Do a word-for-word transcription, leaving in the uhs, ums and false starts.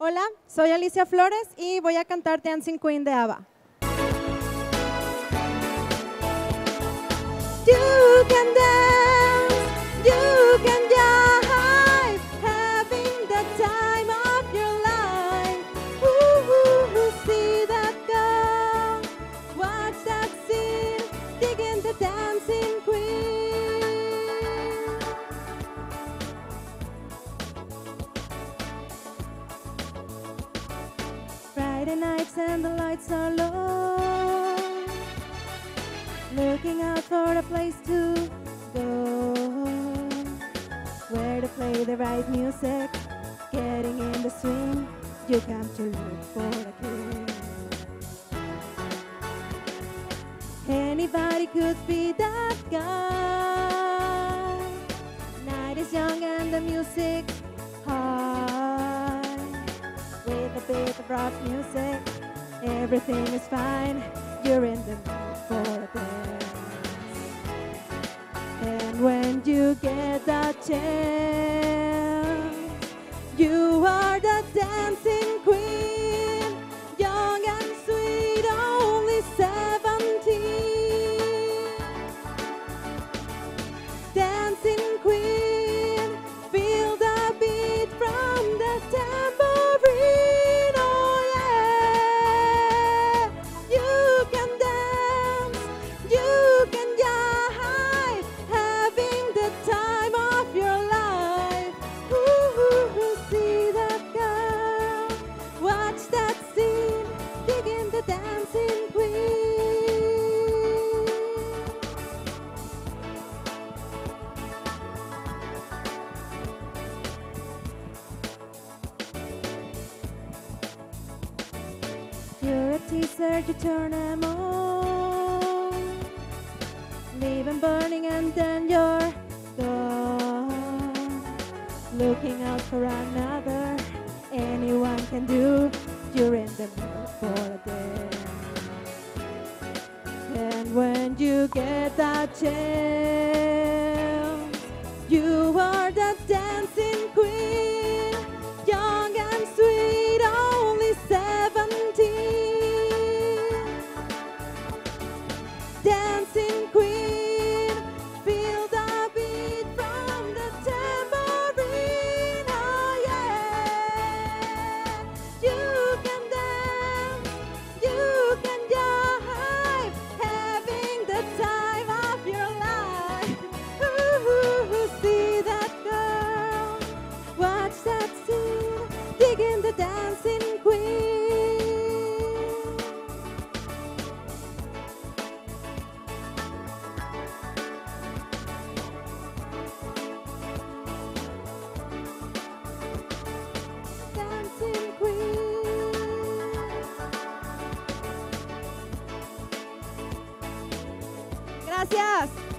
Hola, soy Alicia Flores y voy a cantar Dancing Queen de ABBA. You can dance, you can jive, having the time of your life. Ooh, ooh, ooh, see that girl, watch that scene, digging the dancing queen. Friday nights and the lights are low, looking out for a place to go, where to play the right music, getting in the swing, you come to look for a king. Anybody could be that guy. Night is young and the music high. With a bit of rock music, everything is fine. You're in the mood for a dance. And when you get that chance, you are the dancing queen, young and sweet, only seventeen. Dancing queen, feel the beat from the tambourine, oh yeah. You can dance, you can jive, having the time of your life. Ooh, ooh, ooh, see that girl, watch that scene, digging the dancing queen. You're a teaser, you turn them on, leave them burning and then you're gone. Looking out for another, anyone can do, you're in the mood for a dance. And when you get that chance, you are the dancing queen, young and sweet, only seventeen. Dancing queen, feel the beat from the tambourine, oh yeah. You can dance, you can jive, having the time of your life. Ooh, ooh, ooh, see that girl, watch that scene, digging the dancing queen. Dancing queen. Gracias.